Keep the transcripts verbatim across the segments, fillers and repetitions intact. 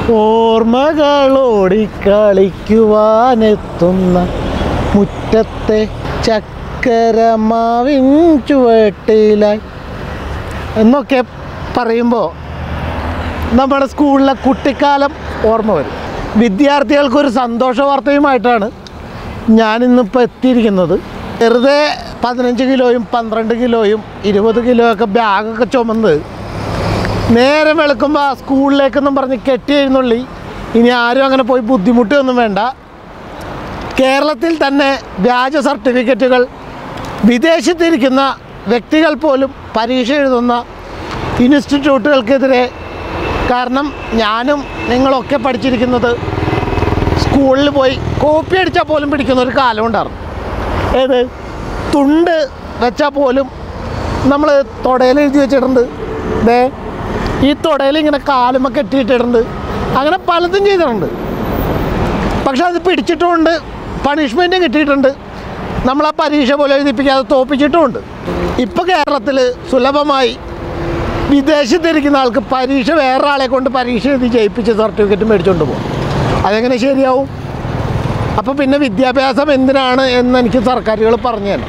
ഓർമ്മകളോടിക്കളിക്കുവാനെത്തുന്ന മുറ്റത്തെ ചക്കരമാവിൻ ചുവട്ടിലായി എന്നൊക്കെ പറയുമ്പോൾ നമ്മുടെ സ്കൂളിലെ കുട്ടിക്കാലം ഓർമ്മ വരും. വിദ്യാർത്ഥികൾക്കൊരു സന്തോഷ വാർത്തയുമായിട്ടാണ് ഞാനിന്നിപ്പോൾ എത്തിയിരിക്കുന്നത്. വെറുതെ പതിനഞ്ച് കിലോയും പന്ത്രണ്ട് കിലോയും ഇരുപത് കിലോ ഒക്കെ ബാഗൊക്കെ ചുമന്ന് നേരം വെളുക്കുമ്പോൾ സ്കൂളിലേക്കെന്നും പറഞ്ഞ് കെട്ടി എഴുന്നള്ളി ഇനി ആരും അങ്ങനെ പോയി ബുദ്ധിമുട്ടൊന്നും വേണ്ട. കേരളത്തിൽ തന്നെ വ്യാജ സർട്ടിഫിക്കറ്റുകൾ വിദേശത്തിരിക്കുന്ന വ്യക്തികൾ പോലും പരീക്ഷ എഴുതുന്ന ഇൻസ്റ്റിറ്റ്യൂട്ടുകൾക്കെതിരെ, കാരണം ഞാനും നിങ്ങളൊക്കെ പഠിച്ചിരിക്കുന്നത് സ്കൂളിൽ പോയി കോപ്പി അടിച്ചാൽ പോലും പിടിക്കുന്ന ഒരു കാലം ഉണ്ടായിരുന്നു. ഏത് തുണ്ട് വെച്ചാൽ പോലും നമ്മൾ തുടയിൽ എഴുതി വെച്ചിട്ടുണ്ട്. ദേ ഈ തുടയിൽ ഇങ്ങനെ കാലുമ കെട്ടിയിട്ടിട്ടുണ്ട്. അങ്ങനെ പലതും ചെയ്തിട്ടുണ്ട്. പക്ഷെ അത് പിടിച്ചിട്ടുമുണ്ട്, പണിഷ്മെൻറ്റും കിട്ടിയിട്ടുണ്ട്. നമ്മളാ പരീക്ഷ പോലെ എഴുതിപ്പിക്കാതെ തോപ്പിച്ചിട്ടുമുണ്ട്. ഇപ്പോൾ കേരളത്തിൽ സുലഭമായി വിദേശത്തിരിക്കുന്ന ആൾക്ക് പരീക്ഷ വേറെ ആളെ കൊണ്ട് പരീക്ഷ എഴുതി ജയിപ്പിച്ച് സർട്ടിഫിക്കറ്റ് മേടിച്ചുകൊണ്ട് പോകും. അതെങ്ങനെ ശരിയാവും? അപ്പോൾ പിന്നെ വിദ്യാഭ്യാസം എന്തിനാണ് എന്ന് എനിക്ക് സർക്കാരുകൾ പറഞ്ഞു തരണം.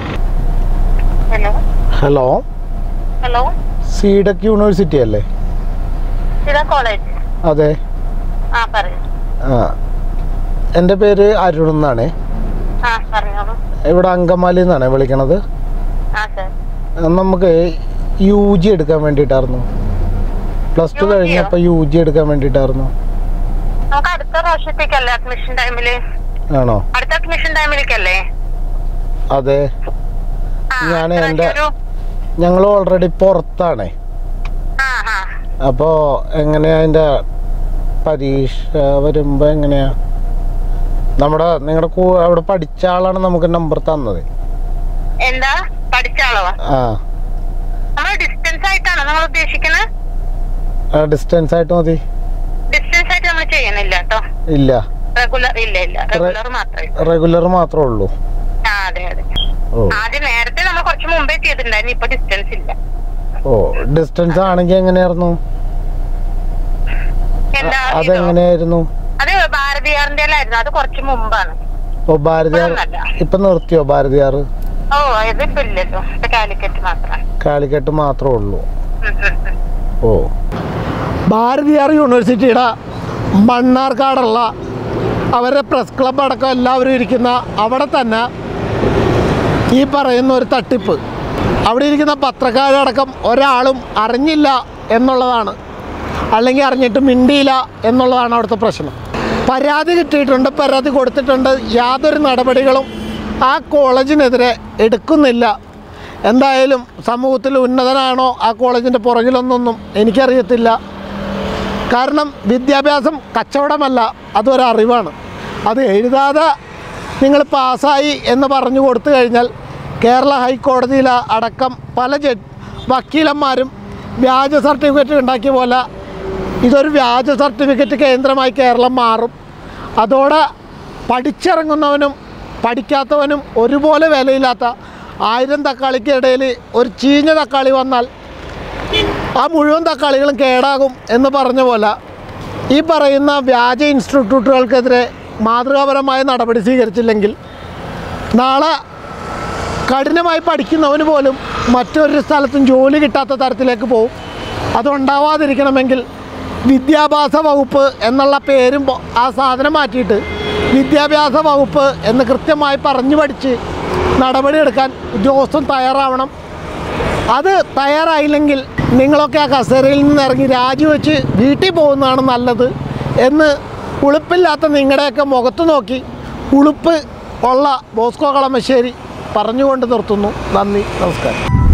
ഹലോ ഹലോ സീഡക് യൂണിവേഴ്സിറ്റി അല്ലേ? അതെ. ആ, എൻ്റെ പേര് അരുൺ എന്നാണ്. ഇവിടെ അങ്കമാലി നിന്നാണ് വിളിക്കണത്. നമുക്ക് യു ജി എടുക്കാൻ വേണ്ടിയിട്ടായിരുന്നു. പ്ലസ് ടു കഴിഞ്ഞപ്പോൾ യു ജി എടുക്കാൻ വേണ്ടിയിട്ടായിരുന്നു. ആണോ? അതെ. ഞാൻ എൻ്റെ ഞങ്ങൾ ഓൾറെഡി പുറത്താണേ. അപ്പോൾ എങ്ങനെയാ അതിൻ്റെ പരീക്ഷ വരുമ്പോൾ എങ്ങനെയാ? നമ്മുടെ നിങ്ങളുടെ അവിടെ പഠിച്ച ആളാണ് നമുക്ക് നമ്പർ തന്നത്. എന്താ പഠിച്ച ആളോ? ആ, ഡിസ്റ്റൻസ് ആയിട്ടാണോ നിങ്ങൾ ഉദ്ദേശിക്കുന്നത്? ഡിസ്റ്റൻസ് ആയിട്ട് മതി. ഡിസ്റ്റൻസ് ആയിട്ട് നമ്മൾ ചെയ്യുന്നില്ല കേട്ടോ. ഇല്ല, റെഗുലർ ഇല്ല ഇല്ല റെഗുലർ മാത്രമേ റെഗുലർ മാത്രമേ ഉള്ളൂ. ആ അതെ അതെ. ആദ്യം നേരത്തെ നമ്മൾ കുറച്ച് മുമ്പേ ചെയ്തിട്ടുണ്ടായിരുന്നു. ഇപ്പൊ ഡിസ്റ്റൻസ് ഇല്ല. ഓ, ഡിസ്റ്റൻസ് ആണെങ്കിൽ എങ്ങനെയായിരുന്നു? അതെങ്ങനെയായിരുന്നു? അത് ഭാരതിയാറിന്റെ ആയിരുന്നു. അത് കുറച്ച് മുമ്പാണ്. ഓ, ഭാരതിയാർ ഇപ്പൊ നിർത്തിയോ? ഭാരതിയാർ ഓ ഇതിപ്പോ ഇല്ലല്ലോ. കാലിക്കറ്റ് മാത്രം. കാലിക്കറ്റ് മാത്രമേ ഉള്ളൂ. ഓ, ഭാരതിയാർ യൂണിവേഴ്സിറ്റിയുടെ മണ്ണാർക്കാടുള്ള അവരുടെ പ്രസ് ക്ലബ് അടക്കം എല്ലാവരും ഇരിക്കുന്ന അവിടെ തന്നെ ഈ പറയുന്ന ഒരു തട്ടിപ്പ്, അവിടെ ഇരിക്കുന്ന പത്രക്കാരടക്കം ഒരാളും അറിഞ്ഞില്ല എന്നുള്ളതാണ്, അല്ലെങ്കിൽ അറിഞ്ഞിട്ട് മിണ്ടിയില്ല എന്നുള്ളതാണ് അവിടുത്തെ പ്രശ്നം. പരാതി കിട്ടിയിട്ടുണ്ട്, പരാതി കൊടുത്തിട്ടുണ്ട്. യാതൊരു നടപടികളും ആ കോളേജിനെതിരെ എടുക്കുന്നില്ല. എന്തായാലും സമൂഹത്തിൽ ഉന്നതനാണോ ആ കോളേജിൻ്റെ പുറകിലൊന്നൊന്നും എനിക്കറിയത്തില്ല. കാരണം വിദ്യാഭ്യാസം കച്ചവടമല്ല, അതൊരറിവാണ്. അത് എഴുതാതെ നിങ്ങൾ പാസ്സായി എന്ന് പറഞ്ഞു കൊടുത്തു കഴിഞ്ഞാൽ കേരള ഹൈക്കോടതിയിൽ അടക്കം പല ജഡ് വക്കീലന്മാരും വ്യാജ സർട്ടിഫിക്കറ്റ് ഉണ്ടാക്കിയ പോലെ ഇതൊരു വ്യാജ സർട്ടിഫിക്കറ്റ് കേന്ദ്രമായി കേരളം മാറും. അതോടെ പഠിച്ചിറങ്ങുന്നവനും പഠിക്കാത്തവനും ഒരുപോലെ വിലയില്ലാത്ത ആയിരം തക്കാളിക്കിടയിൽ ഒരു ചീഞ്ഞ തക്കാളി വന്നാൽ ആ മുഴുവൻ തക്കാളികളും കേടാകും എന്ന് പറഞ്ഞ പോലെ ഈ പറയുന്ന വ്യാജ ഇൻസ്റ്റിറ്റ്യൂട്ടുകൾക്കെതിരെ മാതൃകാപരമായ നടപടി സ്വീകരിച്ചില്ലെങ്കിൽ നാളെ കഠിനമായി പഠിക്കുന്നവന് പോലും മറ്റൊരു സ്ഥലത്തും ജോലി കിട്ടാത്ത തരത്തിലേക്ക് പോകും. അതുണ്ടാവാതിരിക്കണമെങ്കിൽ വിദ്യാഭ്യാസ വകുപ്പ് എന്നുള്ള പേരും ആ സാധനം മാറ്റിയിട്ട് വിദ്യാഭ്യാസ വകുപ്പ് എന്ന് കൃത്യമായി പറഞ്ഞു പഠിച്ച് നടപടിയെടുക്കാൻ ഉദ്യോഗസ്ഥൻ തയ്യാറാവണം. അത് തയ്യാറായില്ലെങ്കിൽ നിങ്ങളൊക്കെ ആ കസേരയിൽ നിന്ന് ഇറങ്ങി രാജിവെച്ച് വീട്ടിൽ പോകുന്നതാണ് നല്ലത് എന്ന് ഉളുപ്പില്ലാത്ത നിങ്ങളുടെയൊക്കെ മുഖത്ത് നോക്കി ഉളുപ്പ് ഉള്ള ബോസ്കോ കളമശ്ശേരി പറഞ്ഞുകൊണ്ട് നിർത്തുന്നു. നന്ദി, നമസ്കാരം.